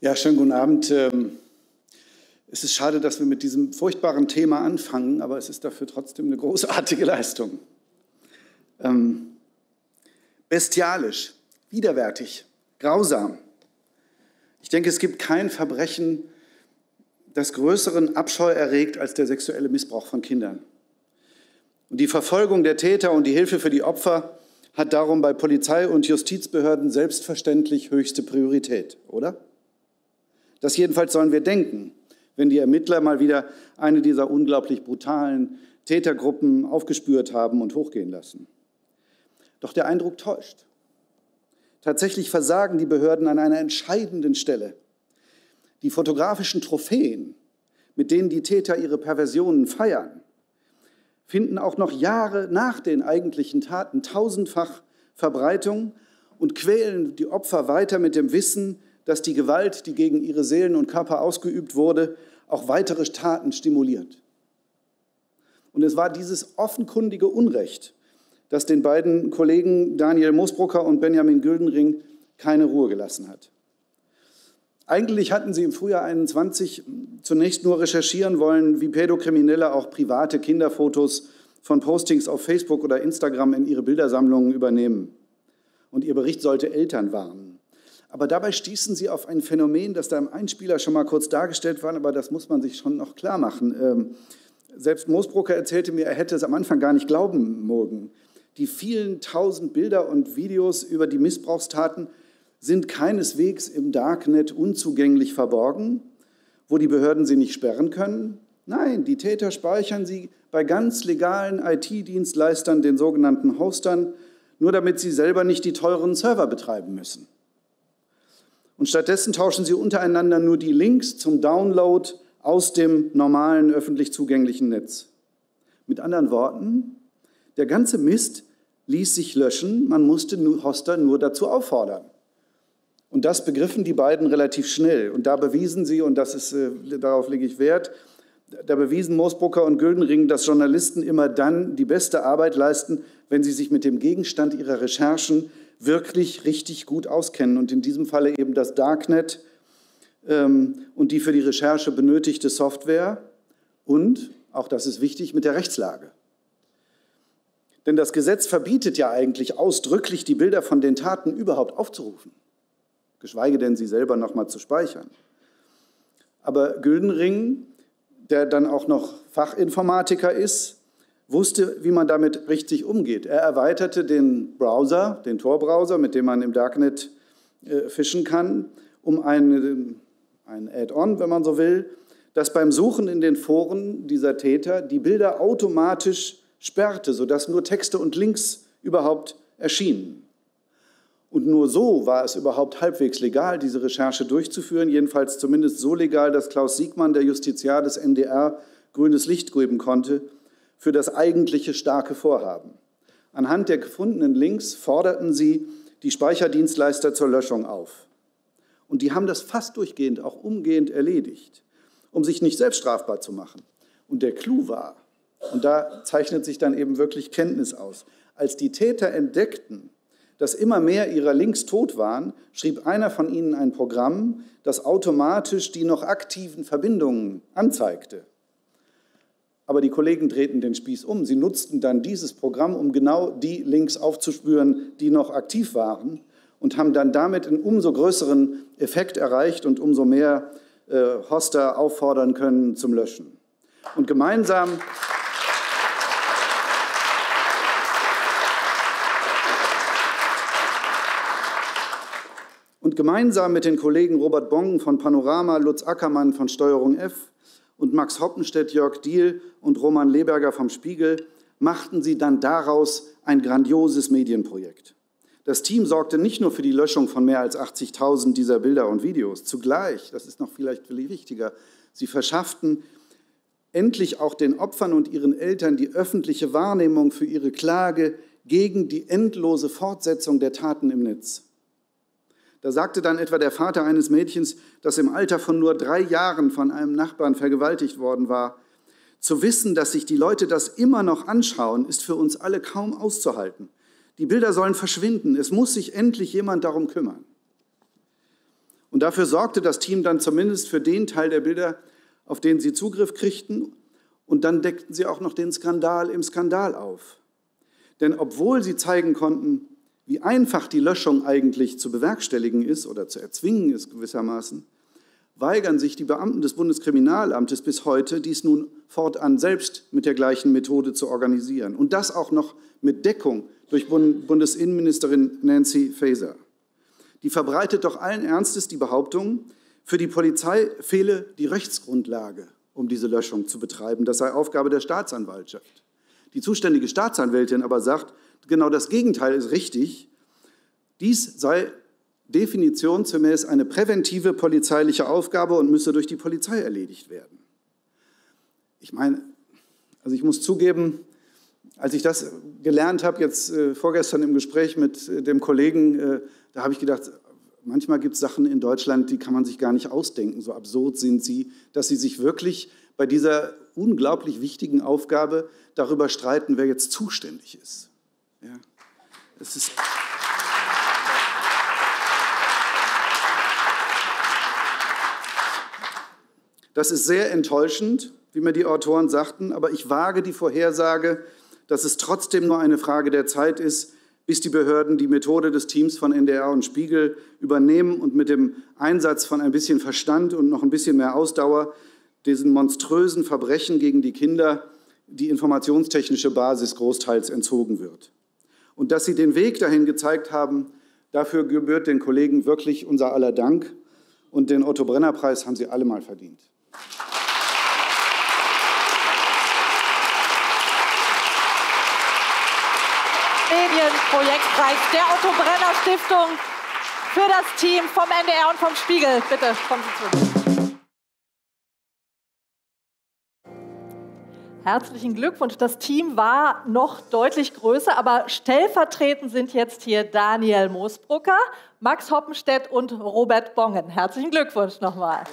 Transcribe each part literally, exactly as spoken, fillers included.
Ja, schönen guten Abend. Es ist schade, dass wir mit diesem furchtbaren Thema anfangen, aber es ist dafür trotzdem eine großartige Leistung. Ähm, bestialisch, widerwärtig, grausam. Ich denke, es gibt kein Verbrechen, das größeren Abscheu erregt als der sexuelle Missbrauch von Kindern. Und die Verfolgung der Täter und die Hilfe für die Opfer hat darum bei Polizei und Justizbehörden selbstverständlich höchste Priorität, oder? Das jedenfalls sollen wir denken, wenn die Ermittler mal wieder eine dieser unglaublich brutalen Tätergruppen aufgespürt haben und hochgehen lassen. Doch der Eindruck täuscht. Tatsächlich versagen die Behörden an einer entscheidenden Stelle. Die fotografischen Trophäen, mit denen die Täter ihre Perversionen feiern, finden auch noch Jahre nach den eigentlichen Taten tausendfach Verbreitung und quälen die Opfer weiter mit dem Wissen, dass die Gewalt, die gegen ihre Seelen und Körper ausgeübt wurde, auch weitere Taten stimuliert. Und es war dieses offenkundige Unrecht, das den beiden Kollegen Daniel Moosbrucker und Benjamin Güldenring keine Ruhe gelassen hat. Eigentlich hatten sie im Frühjahr einundzwanzig zunächst nur recherchieren wollen, wie Pädokriminelle auch private Kinderfotos von Postings auf Facebook oder Instagram in ihre Bildersammlungen übernehmen. Und ihr Bericht sollte Eltern warnen. Aber dabei stießen sie auf ein Phänomen, das da im Einspieler schon mal kurz dargestellt war, aber das muss man sich schon noch klar machen. Ähm, selbst Moosbrucker erzählte mir, er hätte es am Anfang gar nicht glauben mögen. Die vielen tausend Bilder und Videos über die Missbrauchstaten sind keineswegs im Darknet unzugänglich verborgen, wo die Behörden sie nicht sperren können. Nein, die Täter speichern sie bei ganz legalen I T-Dienstleistern, den sogenannten Hostern, nur damit sie selber nicht die teuren Server betreiben müssen. Und stattdessen tauschen sie untereinander nur die Links zum Download aus dem normalen öffentlich zugänglichen Netz. Mit anderen Worten, der ganze Mist ließ sich löschen, man musste Hoster nur dazu auffordern. Und das begriffen die beiden relativ schnell. Und da bewiesen sie, und das ist, äh, darauf lege ich Wert, da bewiesen Moosbrucker und Güldenring, dass Journalisten immer dann die beste Arbeit leisten, wenn sie sich mit dem Gegenstand ihrer Recherchen wirklich richtig gut auskennen. Und in diesem Falle eben das Darknet ähm, und die für die Recherche benötigte Software und, auch das ist wichtig, mit der Rechtslage. Denn das Gesetz verbietet ja eigentlich ausdrücklich, die Bilder von den Taten überhaupt aufzurufen, geschweige denn sie selber noch mal zu speichern. Aber Güldenring, der dann auch noch Fachinformatiker ist, wusste, wie man damit richtig umgeht. Er erweiterte den Browser, den Tor-Browser, mit dem man im Darknet äh, fischen kann, um ein, ein Add-on, wenn man so will, das beim Suchen in den Foren dieser Täter die Bilder automatisch sperrte, sodass nur Texte und Links überhaupt erschienen. Und nur so war es überhaupt halbwegs legal, diese Recherche durchzuführen, jedenfalls zumindest so legal, dass Klaus Siegmann, der Justiziar des N D R, grünes Licht geben konnte für das eigentliche starke Vorhaben. Anhand der gefundenen Links forderten sie die Speicherdienstleister zur Löschung auf. Und die haben das fast durchgehend, auch umgehend erledigt, um sich nicht selbst strafbar zu machen. Und der Clou war, und da zeichnet sich dann eben wirklich Kenntnis aus, als die Täter entdeckten, dass immer mehr ihrer Links tot waren, schrieb einer von ihnen ein Programm, das automatisch die noch aktiven Verbindungen anzeigte. Aber die Kollegen drehten den Spieß um. Sie nutzten dann dieses Programm, um genau die Links aufzuspüren, die noch aktiv waren, und haben dann damit einen umso größeren Effekt erreicht und umso mehr äh, Hoster auffordern können zum Löschen. Und gemeinsam Und gemeinsam mit den Kollegen Robert Bongen von Panorama, Lutz Ackermann von Steuerung F und Max Hoppenstedt, Jörg Diehl und Roman Leberger vom Spiegel machten sie dann daraus ein grandioses Medienprojekt. Das Team sorgte nicht nur für die Löschung von mehr als achtzigtausend dieser Bilder und Videos. Zugleich, das ist noch vielleicht viel wichtiger, sie verschafften endlich auch den Opfern und ihren Eltern die öffentliche Wahrnehmung für ihre Klage gegen die endlose Fortsetzung der Taten im Netz. Da sagte dann etwa der Vater eines Mädchens, das im Alter von nur drei Jahren von einem Nachbarn vergewaltigt worden war: Zu wissen, dass sich die Leute das immer noch anschauen, ist für uns alle kaum auszuhalten. Die Bilder sollen verschwinden. Es muss sich endlich jemand darum kümmern. Und dafür sorgte das Team dann zumindest für den Teil der Bilder, auf den sie Zugriff kriegten. Und dann deckten sie auch noch den Skandal im Skandal auf. Denn obwohl sie zeigen konnten, wie einfach die Löschung eigentlich zu bewerkstelligen ist oder zu erzwingen ist gewissermaßen, weigern sich die Beamten des Bundeskriminalamtes bis heute, dies nun fortan selbst mit der gleichen Methode zu organisieren. Und das auch noch mit Deckung durch Bundesinnenministerin Nancy Faeser. Die verbreitet doch allen Ernstes die Behauptung, für die Polizei fehle die Rechtsgrundlage, um diese Löschung zu betreiben. Das sei Aufgabe der Staatsanwaltschaft. Die zuständige Staatsanwältin aber sagt, genau das Gegenteil ist richtig. Dies sei definitionsgemäß eine präventive polizeiliche Aufgabe und müsse durch die Polizei erledigt werden. Ich meine, also ich muss zugeben, als ich das gelernt habe, jetzt äh, vorgestern im Gespräch mit äh, dem Kollegen, äh, da habe ich gedacht, manchmal gibt es Sachen in Deutschland, die kann man sich gar nicht ausdenken. So absurd sind sie, dass sie sich wirklich bei dieser unglaublich wichtigen Aufgabe darüber streiten, wer jetzt zuständig ist. Ja, es ist Das ist sehr enttäuschend, wie mir die Autoren sagten, aber ich wage die Vorhersage, dass es trotzdem nur eine Frage der Zeit ist, bis die Behörden die Methode des Teams von N D R und Spiegel übernehmen und mit dem Einsatz von ein bisschen Verstand und noch ein bisschen mehr Ausdauer diesen monströsen Verbrechen gegen die Kinder die informationstechnische Basis großteils entzogen wird. Und dass sie den Weg dahin gezeigt haben, dafür gebührt den Kollegen wirklich unser aller Dank. Und den Otto-Brenner-Preis haben sie alle mal verdient. Medienprojektpreis der Otto-Brenner-Stiftung für das Team vom N D R und vom Spiegel. Bitte, kommen Sie zu. Herzlichen Glückwunsch. Das Team war noch deutlich größer, aber stellvertretend sind jetzt hier Daniel Moosbrucker, Max Hoppenstedt und Robert Bongen. Herzlichen Glückwunsch nochmal.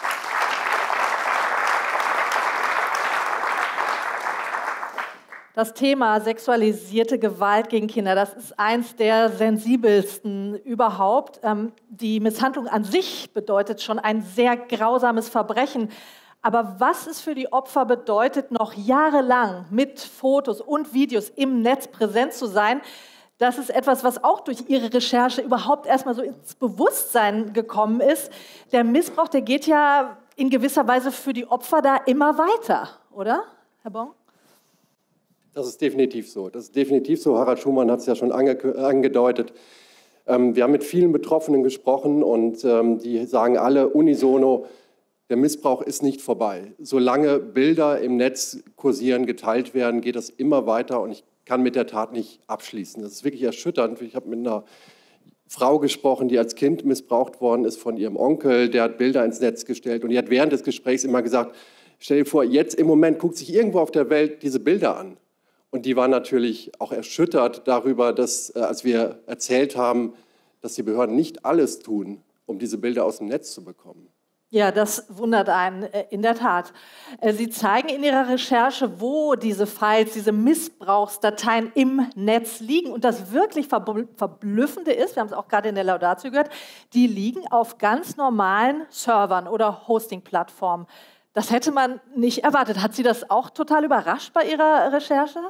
Das Thema sexualisierte Gewalt gegen Kinder, das ist eins der sensibelsten überhaupt. Die Misshandlung an sich bedeutet schon ein sehr grausames Verbrechen. Aber was es für die Opfer bedeutet, noch jahrelang mit Fotos und Videos im Netz präsent zu sein, das ist etwas, was auch durch Ihre Recherche überhaupt erstmal so ins Bewusstsein gekommen ist. Der Missbrauch, der geht ja in gewisser Weise für die Opfer da immer weiter, oder, Herr Bong? Das ist definitiv so. Das ist definitiv so. Harald Schumann hat es ja schon ange angedeutet. Ähm, wir haben mit vielen Betroffenen gesprochen und ähm, die sagen alle unisono, der Missbrauch ist nicht vorbei. Solange Bilder im Netz kursieren, geteilt werden, geht das immer weiter und ich kann mit der Tat nicht abschließen. Das ist wirklich erschütternd. Ich habe mit einer Frau gesprochen, die als Kind missbraucht worden ist von ihrem Onkel. Der hat Bilder ins Netz gestellt und die hat während des Gesprächs immer gesagt, stell dir vor, jetzt im Moment guckt sich irgendwo auf der Welt diese Bilder an. Und die war natürlich auch erschüttert darüber, dass, als wir erzählt haben, dass die Behörden nicht alles tun, um diese Bilder aus dem Netz zu bekommen. Ja, das wundert einen in der Tat. Sie zeigen in Ihrer Recherche, wo diese Files, diese Missbrauchsdateien im Netz liegen. Und das wirklich Verblüffende ist, wir haben es auch gerade in der Laudatio gehört, die liegen auf ganz normalen Servern oder Hosting-Plattformen. Das hätte man nicht erwartet. Hat Sie das auch total überrascht bei Ihrer Recherche?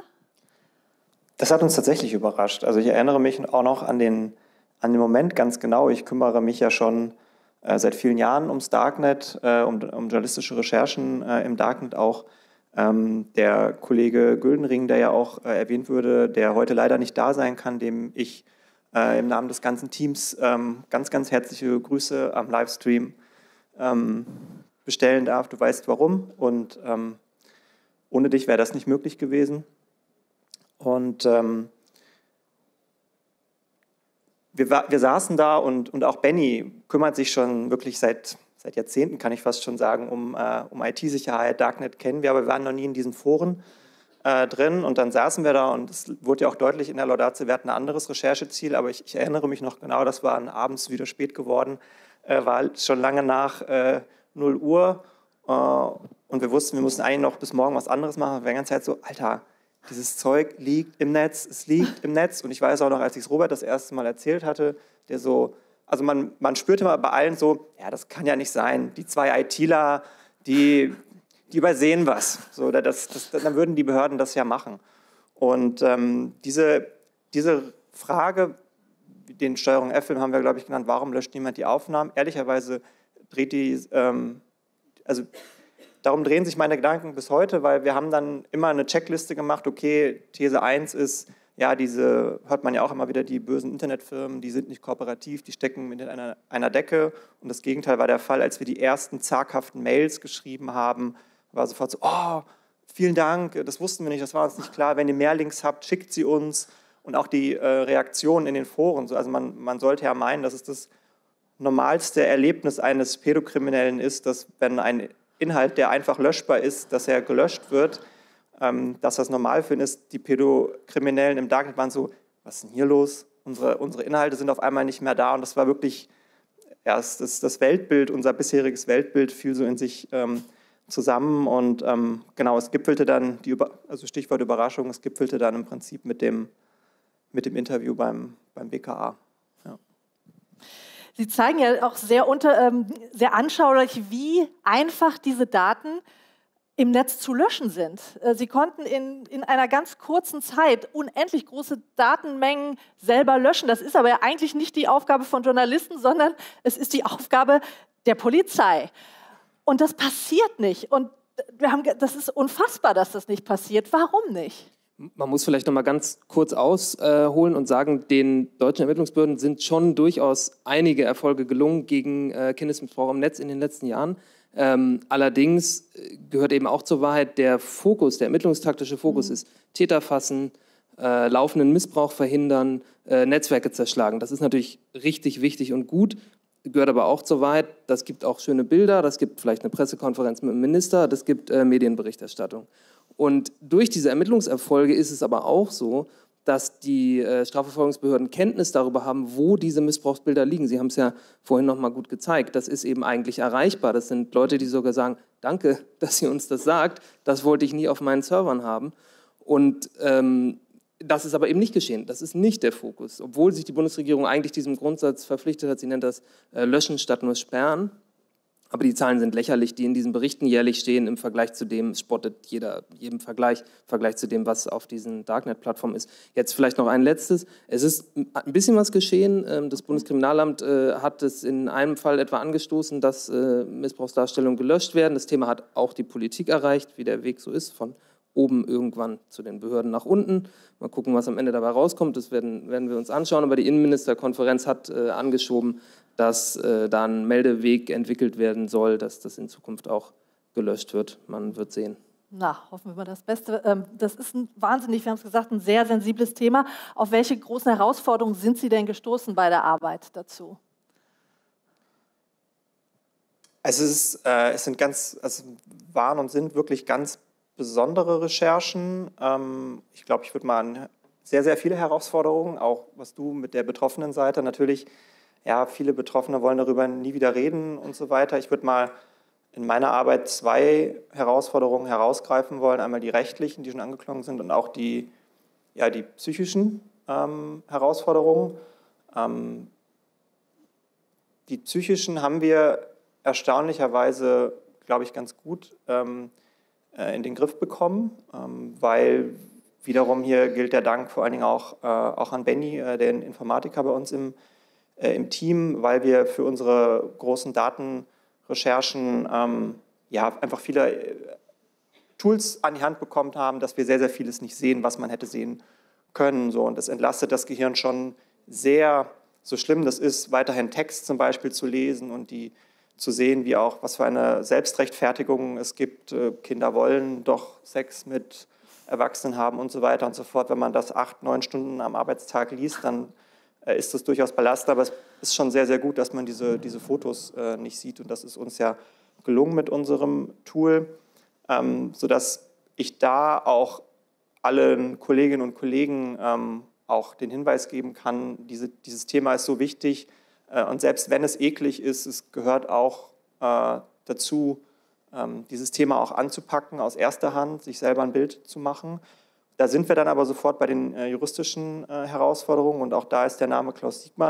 Das hat uns tatsächlich überrascht. Also ich erinnere mich auch noch an den, an den Moment ganz genau. Ich kümmere mich ja schon äh, seit vielen Jahren ums Darknet, äh, um, um journalistische Recherchen äh, im Darknet auch. Ähm, der Kollege Güldenring, der ja auch äh, erwähnt wurde, der heute leider nicht da sein kann, dem ich äh, im Namen des ganzen Teams ähm, ganz, ganz herzliche Grüße am Livestream ähm, bestellen darf. Du weißt warum und ähm, ohne dich wäre das nicht möglich gewesen. Und ähm, wir, wir saßen da und, und auch Benny kümmert sich schon wirklich seit, seit Jahrzehnten, kann ich fast schon sagen, um, äh, um I T-Sicherheit. Darknet kennen wir, aber wir waren noch nie in diesen Foren äh, drin. Und dann saßen wir da und es wurde ja auch deutlich in der Laudatio, wir hatten ein anderes Rechercheziel, aber ich, ich erinnere mich noch genau, das war abends wieder spät geworden, äh, war schon lange nach äh, null Uhr äh, und wir wussten, wir mussten eigentlich noch bis morgen was anderes machen. Wir waren die ganze Zeit so, Alter, dieses Zeug liegt im Netz, es liegt im Netz. Und ich weiß auch noch, als ich es Robert das erste Mal erzählt hatte, der so also man, man spürte mal bei allen so, ja, das kann ja nicht sein. Die zwei ITler, die, die übersehen was. So, das, das, dann würden die Behörden das ja machen. Und ähm, diese, diese Frage, den Steuerung F-Film haben wir, glaube ich, genannt, warum löscht niemand die Aufnahmen? Ehrlicherweise dreht die, ähm, also darum drehen sich meine Gedanken bis heute, weil wir haben dann immer eine Checkliste gemacht, okay, These eins ist, ja, diese, hört man ja auch immer wieder, die bösen Internetfirmen, die sind nicht kooperativ, die stecken mit einer, einer Decke. Und das Gegenteil war der Fall, als wir die ersten zaghaften Mails geschrieben haben, war sofort so, oh, vielen Dank, das wussten wir nicht, das war uns nicht klar, wenn ihr mehr Links habt, schickt sie uns. Und auch die äh, Reaktionen in den Foren, also man, man sollte ja meinen, dass es das normalste Erlebnis eines Pädokriminellen ist, dass wenn ein Inhalt, der einfach löschbar ist, dass er gelöscht wird, ähm, dass das normal für ihn ist. Die Pädokriminellen im Darknet waren so, was ist denn hier los? Unsere, unsere Inhalte sind auf einmal nicht mehr da und das war wirklich, ja, das, das Weltbild, unser bisheriges Weltbild fiel so in sich ähm, zusammen und ähm, genau, es gipfelte dann, die, also Stichwort Überraschung, es gipfelte dann im Prinzip mit dem, mit dem Interview beim, beim B K A. Ja. Sie zeigen ja auch sehr, unter, ähm, sehr anschaulich, wie einfach diese Daten im Netz zu löschen sind. Sie konnten in, in einer ganz kurzen Zeit unendlich große Datenmengen selber löschen. Das ist aber ja eigentlich nicht die Aufgabe von Journalisten, sondern es ist die Aufgabe der Polizei. Und das passiert nicht. Und wir haben, das ist unfassbar, dass das nicht passiert. Warum nicht? Man muss vielleicht noch mal ganz kurz ausholen und sagen, den deutschen Ermittlungsbehörden sind schon durchaus einige Erfolge gelungen gegen äh, Kindesmissbrauch im Netz in den letzten Jahren. Ähm, allerdings gehört eben auch zur Wahrheit, der Fokus, der ermittlungstaktische Fokus mhm. ist Täter fassen, äh, laufenden Missbrauch verhindern, äh, Netzwerke zerschlagen. Das ist natürlich richtig wichtig und gut, gehört aber auch zur Wahrheit, das gibt auch schöne Bilder, das gibt vielleicht eine Pressekonferenz mit dem Minister, das gibt äh, Medienberichterstattung. Und durch diese Ermittlungserfolge ist es aber auch so, dass die äh, Strafverfolgungsbehörden Kenntnis darüber haben, wo diese Missbrauchsbilder liegen. Sie haben es ja vorhin noch mal gut gezeigt. Das ist eben eigentlich erreichbar. Das sind Leute, die sogar sagen, danke, dass ihr uns das sagt. Das wollte ich nie auf meinen Servern haben. Und ähm, das ist aber eben nicht geschehen. Das ist nicht der Fokus. Obwohl sich die Bundesregierung eigentlich diesem Grundsatz verpflichtet hat, sie nennt das äh, Löschen statt nur Sperren. Aber die Zahlen sind lächerlich, die in diesen Berichten jährlich stehen, im Vergleich zu dem, es spottet jeder, jedem Vergleich, im Vergleich zu dem, was auf diesen Darknet-Plattformen ist. Jetzt vielleicht noch ein letztes. Es ist ein bisschen was geschehen. Das Bundeskriminalamt hat es in einem Fall etwa angestoßen, dass Missbrauchsdarstellungen gelöscht werden. Das Thema hat auch die Politik erreicht, wie der Weg so ist, von oben irgendwann zu den Behörden nach unten. Mal gucken, was am Ende dabei rauskommt. Das werden, werden wir uns anschauen. Aber die Innenministerkonferenz hat äh, angeschoben, dass äh, da ein Meldeweg entwickelt werden soll, dass das in Zukunft auch gelöscht wird. Man wird sehen. Na, hoffen wir mal das Beste. Ähm, das ist ein wahnsinnig, wir haben es gesagt, ein sehr sensibles Thema. Auf welche großen Herausforderungen sind Sie denn gestoßen bei der Arbeit dazu? Also es, ist, äh, es sind ganz, also waren und sind wirklich ganz besondere Recherchen. Ähm, ich glaube, ich würde mal an sehr, sehr viele Herausforderungen, auch was du mit der betroffenen Seite natürlich, ja, viele Betroffene wollen darüber nie wieder reden und so weiter. Ich würde mal in meiner Arbeit zwei Herausforderungen herausgreifen wollen. Einmal die rechtlichen, die schon angeklungen sind, und auch die, ja, die psychischen ähm, Herausforderungen. Ähm, die psychischen haben wir erstaunlicherweise, glaube ich, ganz gut ähm, äh, in den Griff bekommen, ähm, weil wiederum hier gilt der Dank vor allen Dingen auch, äh, auch an Benny, äh, den Informatiker bei uns im im Team, weil wir für unsere großen Datenrecherchen ähm, ja, einfach viele Tools an die Hand bekommen haben, dass wir sehr, sehr vieles nicht sehen, was man hätte sehen können. So. Und das entlastet das Gehirn schon sehr, so schlimm das ist, weiterhin Text zum Beispiel zu lesen und die zu sehen, wie auch, was für eine Selbstrechtfertigung es gibt. Kinder wollen doch Sex mit Erwachsenen haben und so weiter und so fort. Wenn man das acht, neun Stunden am Arbeitstag liest, dann ist das durchaus belastend, aber es ist schon sehr, sehr gut, dass man diese, diese Fotos äh, nicht sieht. Und das ist uns ja gelungen mit unserem Tool, ähm, sodass ich da auch allen Kolleginnen und Kollegen ähm, auch den Hinweis geben kann, diese, dieses Thema ist so wichtig. Äh, und selbst wenn es eklig ist, es gehört auch äh, dazu, ähm, dieses Thema auch anzupacken, aus erster Hand, sich selber ein Bild zu machen. Da sind wir dann aber sofort bei den äh, juristischen äh, Herausforderungen und auch da ist der Name Klaus Siegmann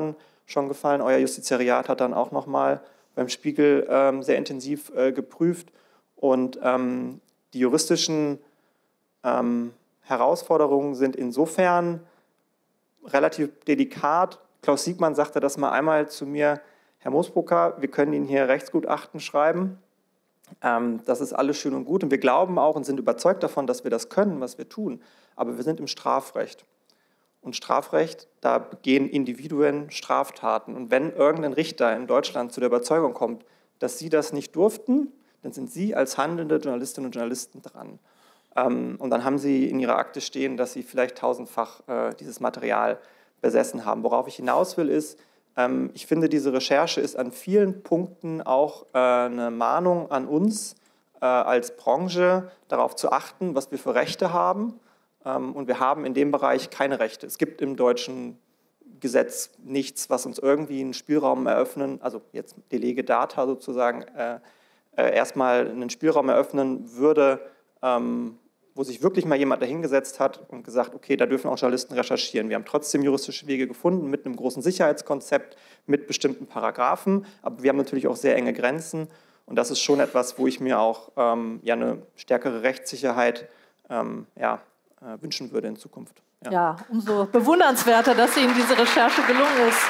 schon gefallen. Euer Justiziariat hat dann auch nochmal beim Spiegel ähm, sehr intensiv äh, geprüft. Und ähm, die juristischen ähm, Herausforderungen sind insofern relativ delikat. Klaus Siegmann sagte das mal einmal zu mir: Herr Moosbrucker, wir können Ihnen hier Rechtsgutachten schreiben. Ähm, das ist alles schön und gut und wir glauben auch und sind überzeugt davon, dass wir das können, was wir tun. Aber wir sind im Strafrecht. Und Strafrecht, da begehen Individuen Straftaten. Und wenn irgendein Richter in Deutschland zu der Überzeugung kommt, dass sie das nicht durften, dann sind Sie als handelnde Journalistinnen und Journalisten dran. Ähm, und dann haben Sie in Ihrer Akte stehen, dass Sie vielleicht tausendfach äh, dieses Material besessen haben. Worauf ich hinaus will, ist, ähm, ich finde, diese Recherche ist an vielen Punkten auch äh, eine Mahnung an uns äh, als Branche, darauf zu achten, was wir für Rechte haben. Ähm, und wir haben in dem Bereich keine Rechte. Es gibt im deutschen Gesetz nichts, was uns irgendwie einen Spielraum eröffnen, also jetzt de lege data sozusagen, äh, äh, erstmal einen Spielraum eröffnen würde, ähm, wo sich wirklich mal jemand dahingesetzt hat und gesagt, okay, da dürfen auch Journalisten recherchieren. Wir haben trotzdem juristische Wege gefunden mit einem großen Sicherheitskonzept, mit bestimmten Paragraphen, aber wir haben natürlich auch sehr enge Grenzen und das ist schon etwas, wo ich mir auch ähm, ja, eine stärkere Rechtssicherheit ähm, ja, äh, wünschen würde in Zukunft. Ja. ja, umso bewundernswerter, dass Ihnen diese Recherche gelungen ist.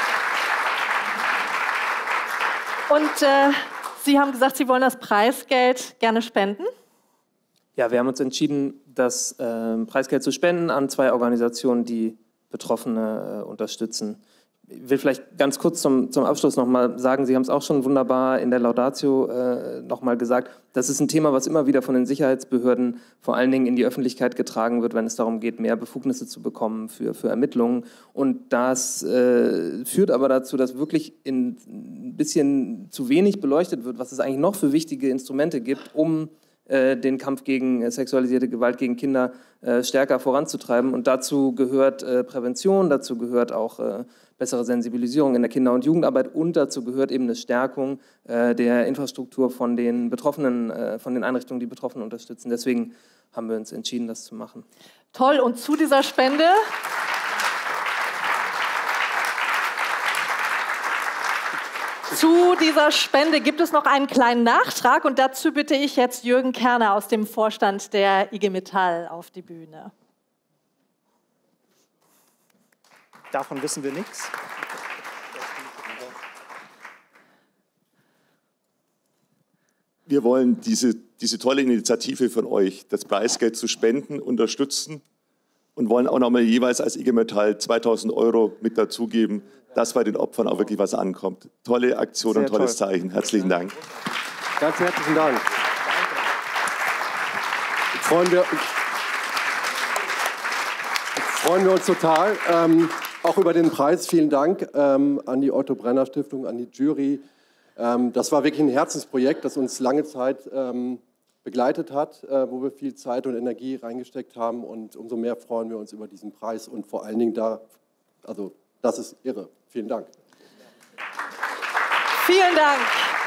Und äh, Sie haben gesagt, Sie wollen das Preisgeld gerne spenden. Ja, wir haben uns entschieden, das äh, Preisgeld zu spenden an zwei Organisationen, die Betroffene äh, unterstützen. Ich will vielleicht ganz kurz zum, zum Abschluss nochmal sagen, Sie haben es auch schon wunderbar in der Laudatio äh, nochmal gesagt, das ist ein Thema, was immer wieder von den Sicherheitsbehörden vor allen Dingen in die Öffentlichkeit getragen wird, wenn es darum geht, mehr Befugnisse zu bekommen für, für Ermittlungen. Und das äh, führt aber dazu, dass wirklich in, ein bisschen zu wenig beleuchtet wird, was es eigentlich noch für wichtige Instrumente gibt, um den Kampf gegen sexualisierte Gewalt gegen Kinder äh, stärker voranzutreiben. Und dazu gehört äh, Prävention, dazu gehört auch äh, bessere Sensibilisierung in der Kinder- und Jugendarbeit und dazu gehört eben eine Stärkung äh, der Infrastruktur von den Betroffenen, äh, von den Einrichtungen, die Betroffene unterstützen. Deswegen haben wir uns entschieden, das zu machen. Toll, und zu dieser Spende Zu dieser Spende gibt es noch einen kleinen Nachtrag und dazu bitte ich jetzt Jürgen Kerner aus dem Vorstand der I G Metall auf die Bühne. Davon wissen wir nichts. Wir wollen diese, diese tolle Initiative von euch, das Preisgeld zu spenden, unterstützen und wollen auch nochmal jeweils als I G Metall zweitausend Euro mit dazugeben, dass bei den Opfern auch wirklich was ankommt. Tolle Aktion Sehr und tolles toll. Zeichen. Herzlichen Dank. Ganz herzlichen Dank. Freuen wir, freuen wir uns total. Ähm, auch über den Preis. Vielen Dank ähm, an die Otto Brenner Stiftung, an die Jury. Ähm, das war wirklich ein Herzensprojekt, das uns lange Zeit ähm, begleitet hat, äh, wo wir viel Zeit und Energie reingesteckt haben. Und umso mehr freuen wir uns über diesen Preis und vor allen Dingen da, also das ist irre. Vielen Dank. Vielen Dank.